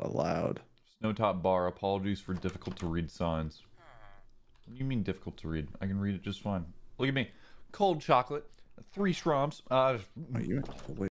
loud. Snowtop bar. Apologies for difficult to read signs. What do you mean difficult to read? I can read it just fine. Look at me. Cold chocolate. 3 Stroms. Oh, you